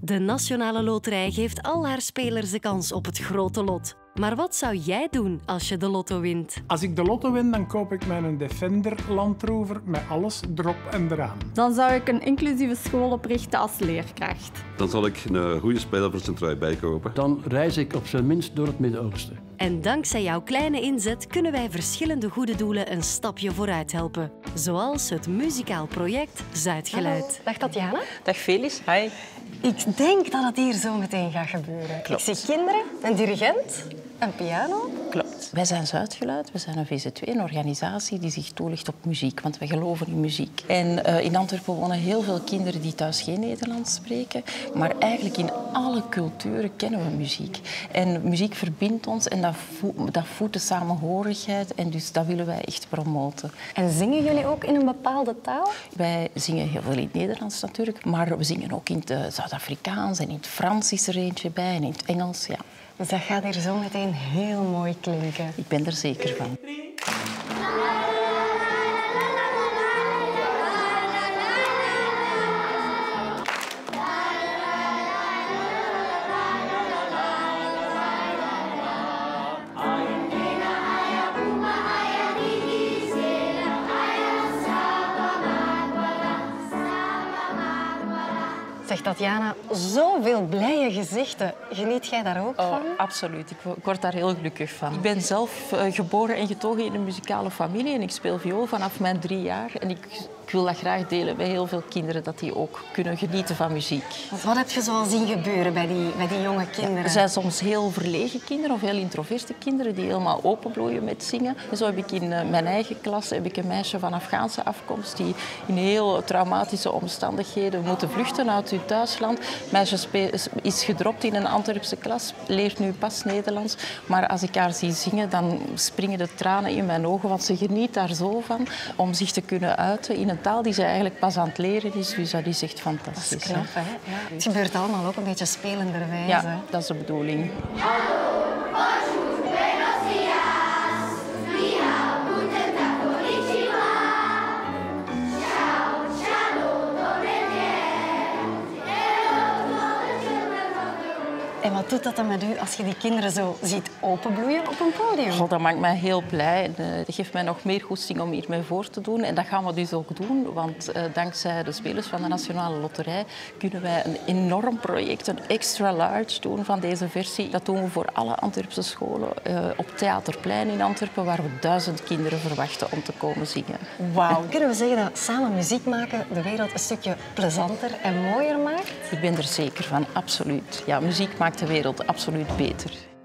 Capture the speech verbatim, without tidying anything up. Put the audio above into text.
De Nationale Loterij geeft al haar spelers de kans op het grote lot. Maar wat zou jij doen als je de lotto wint? Als ik de lotto win, dan koop ik mij een Defender Land Rover met alles erop en eraan. Dan zou ik een inclusieve school oprichten als leerkracht. Dan zal ik een goede speler voor Centraal bijkopen. Dan reis ik op zijn minst door het Midden-Oosten. En dankzij jouw kleine inzet kunnen wij verschillende goede doelen een stapje vooruit helpen. Zoals het muzikaal project Zuidgeluid. Hallo. Dag Tatjana. Dag Felis, hi. Ik denk dat het hier zo meteen gaat gebeuren. Klopt. Ik zie kinderen, een dirigent, een piano. Klopt. Wij zijn Zuidgeluid, we zijn een V Z twee, een organisatie die zich toelicht op muziek, want wij geloven in muziek. En uh, in Antwerpen wonen heel veel kinderen die thuis geen Nederlands spreken, maar eigenlijk in alle culturen kennen we muziek. En muziek verbindt ons en dat, vo dat voedt de samenhorigheid en dus dat willen wij echt promoten. En zingen jullie ook in een bepaalde taal? Wij zingen heel veel in het Nederlands natuurlijk, maar we zingen ook in het Zuid-Afrikaans en in het Frans is er eentje bij en in het Engels, ja. Dus dat gaat hier zo meteen heel mooi klinken. Ik ben er zeker van. Zeg Tatjana, zoveel blije gezichten. Geniet jij daar ook Oh, van? absoluut. Ik word daar heel gelukkig van. Ik ben zelf uh, geboren en getogen in een muzikale familie en ik speel viool vanaf mijn drie jaar. En ik, ik wil dat graag delen met heel veel kinderen, dat die ook kunnen genieten van muziek. Want wat heb je zo al zien gebeuren bij die, bij die jonge kinderen? Ja, er zijn soms heel verlegen kinderen of heel introverte kinderen die helemaal openbloeien met zingen. En zo heb ik in uh, mijn eigen klas heb ik een meisje van Afghaanse afkomst die in heel traumatische omstandigheden moeten vluchten uit hun thuisland. Het meisje is gedropt in een Antwerpse klas, leert nu pas Nederlands. Maar als ik haar zie zingen, dan springen de tranen in mijn ogen, want ze geniet daar zo van om zich te kunnen uiten in een taal die ze eigenlijk pas aan het leren is. Dus dat is echt fantastisch. Dat is knap, hè? Ja. Het gebeurt allemaal ook een beetje spelenderwijs. Ja, dat is de bedoeling. En wat doet dat dan met u als je die kinderen zo ziet openbloeien op een podium? Oh, dat maakt mij heel blij. En, uh, dat geeft mij nog meer goesting om hiermee voor te doen. En dat gaan we dus ook doen. Want uh, dankzij de spelers van de Nationale Loterij kunnen wij een enorm project, een extra large doen van deze versie. Dat doen we voor alle Antwerpse scholen uh, op Theaterplein in Antwerpen, waar we duizend kinderen verwachten om te komen zingen. Wauw. Kunnen we zeggen dat samen muziek maken de wereld een stukje plezanter en mooier maakt? Ik ben er zeker van, absoluut. Ja, muziek maakt de wereld absoluut beter.